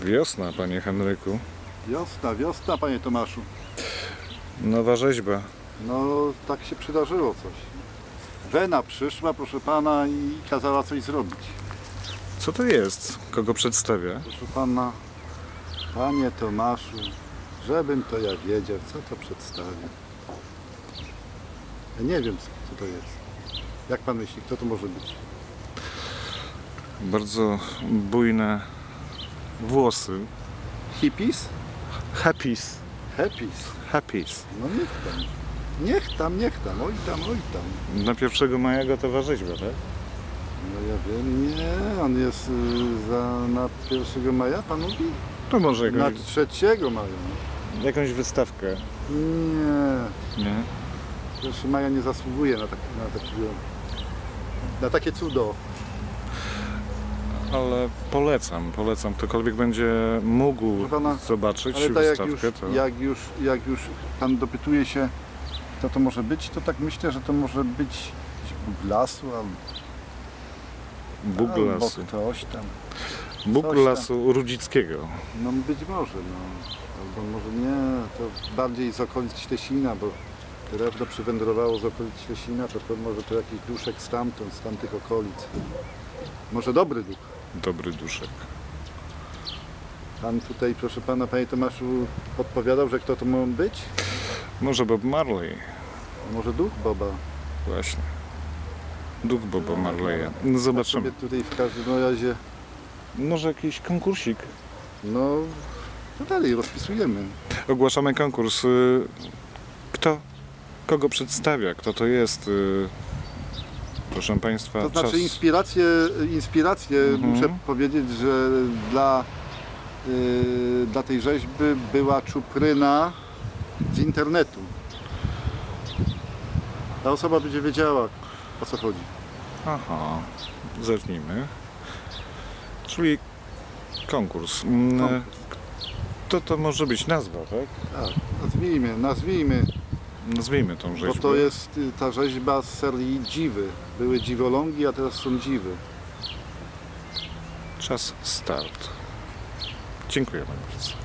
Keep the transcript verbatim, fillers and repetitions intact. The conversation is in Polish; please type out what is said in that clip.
Wiosna, panie Henryku. Wiosna, wiosna, panie Tomaszu. Nowa rzeźba. No, tak się przydarzyło coś. Wena przyszła, proszę pana, i kazała coś zrobić. Co to jest? Kogo przedstawia? Proszę pana, panie Tomaszu, żebym to ja wiedział, co to przedstawia. Ja nie wiem, co to jest. Jak pan myśli, kto to może być? Bardzo bujne włosy. Hippies? Happies. Happies. Happies. No niech tam. Niech tam, niech tam, oj tam, oj tam. Na pierwszego maja gotowa rzeźba, tak? No ja wiem, nie, on jest y, za, na pierwszego maja, pan mówi? To może Na jakąś, trzeciego maja. jakąś wystawkę. Nie, Nie? pierwszego maja nie zasługuje na, tak, na, takiego, na takie cudo. Ale polecam, polecam. Ktokolwiek będzie mógł Proszę pana, zobaczyć Ale tak jak już, wystawkę, to jak, już, jak już pan dopytuje się, kto to może być, to tak myślę, że to może być jakiś Bóg lasu albo, Bóg albo lasu. ktoś tam. Bóg coś tam. lasu Rudzickiego. No być może, no. Albo może nie, to bardziej z okolic Ślesina, bo drewno przywędrowało z okolic Ślesina, to, to może to jakiś duszek stamtąd, z tamtych okolic. Może dobry duch. Dobry duszek. Pan tutaj, proszę pana, panie Tomaszu, podpowiadał, że kto to ma być? Może Bob Marley. A może duch Boba? Właśnie. Duch Boba Marleya. No Ja zobaczymy. sobie tutaj w każdym razie, Może jakiś konkursik. no, to dalej rozpisujemy. Ogłaszamy konkurs. Y, Kto? Kogo przedstawia? Kto to jest? Y, Proszę państwa, To znaczy czas. inspirację, inspirację Mhm. muszę powiedzieć, że dla, yy, dla tej rzeźby była czupryna z internetu. Ta osoba będzie wiedziała, o co chodzi. Aha, zacznijmy. Czyli konkurs. Mm, Konkurs. Kto to może być nazwa, tak? Tak, nazwijmy, nazwijmy, Nazwijmy tą rzeźbę. bo to jest y, ta rzeźba z serii Dziwy. Były dziwolągi, a teraz są dziwy. Czas start. Dziękujemy bardzo.